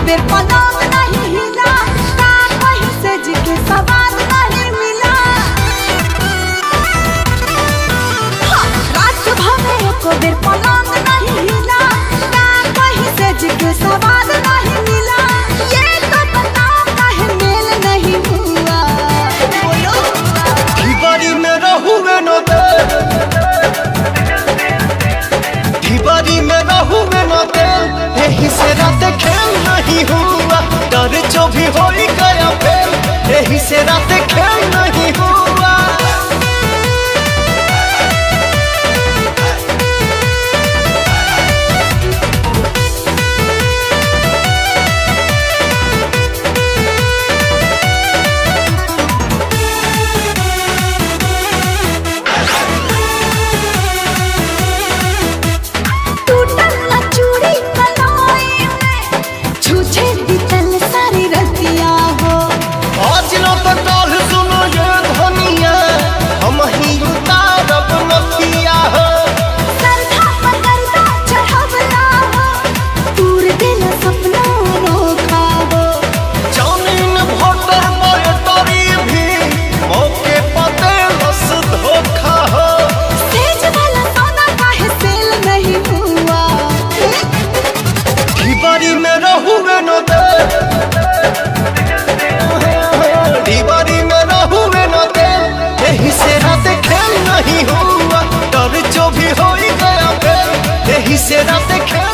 बेर पलंग नहीं हिला, का कहीं से जी के सवाद नहीं मिला। रात भर एको बेर पलंग नहीं हिला, का कहीं से जी के सवाद नहीं मिला। ये तो बताओ काहे मेल नहीं हुआ, बोलो। ढिबारी में रहुए न दे, ढिबारी में रहुए न दे, यही से रात खेल नहीं हुआ। डर जो भी हो गया फेल, यही से रात खेल नहीं हुआ। ढिबारी में रहुए न दे, ढिबारी में रहुए न दे, यही से रात खेल नहीं हुआ। डर जो भी हो गया फेल, यही से रात खेल